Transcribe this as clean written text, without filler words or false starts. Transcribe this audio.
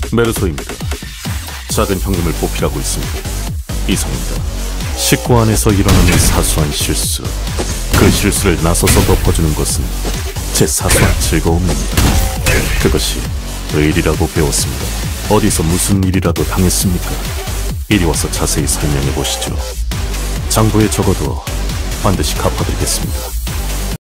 메르소입니다. 작은 형님을 보필하고 있습니다. 이상입니다. 식구 안에서 일어나는 사소한 실수, 그 실수를 나서서 덮어주는 것은 제 사소한 즐거움입니다. 그것이 의리라고 배웠습니다. 어디서 무슨 일이라도 당했습니까? 이리 와서 자세히 설명해 보시죠. 장부에 적어도 반드시 갚아드리겠습니다.